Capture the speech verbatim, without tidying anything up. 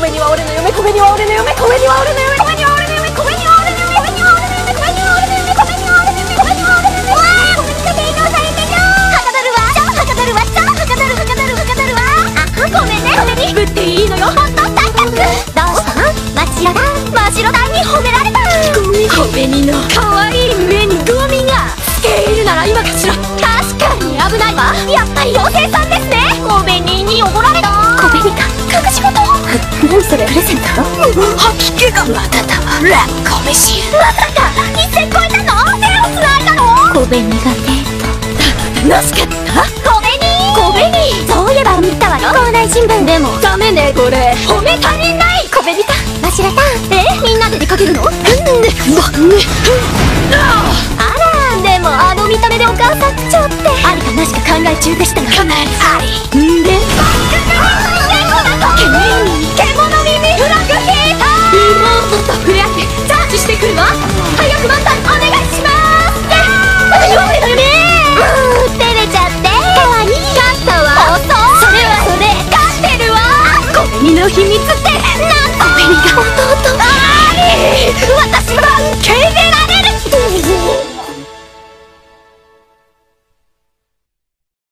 米には俺の嫁、米には俺の嫁、米には俺の嫁、米には俺の嫁、米には俺の嫁、米には俺の嫁、米には俺の嫁、米には俺の嫁、米には俺の嫁。わー、米が提供されてるよ。はかどるわ、超はかどるわ、超はかどるはかどるはかどるわ。あ、ごめんね、米にぶっていいのよ。ほんと三角。どうしたの？真っ白だ、真っ白だに褒められた。ゴミ、米にの可愛い目にゴミがつけ入るなら今かしら。確かに危ないわ。やっぱり妖精さんですね。米ににおごられた。米にか隠し事。何それ、プレゼント？吐き気がまただわ。ラッコ飯。まさか一線超えたの？手をつないだの？米にがデート。なすけった米に米にそういえば見たわよ、校内新聞でも。ダメねこれ、褒め足りない。米にかわしらたん。え、みんなで出かけるの？うんね、うわね。あら、でもあの見た目でお母さん口調ってありかなしか考え中でしたが、かなりありんで獣耳フラグヒーター。妹と触れ合ってチャージしてくるわ。早く満タンお願いします。私は俺の夢。うー、照れちゃってかわいい。勝ったわ。遅い。それはそれ勝ってるわ。米にの秘密って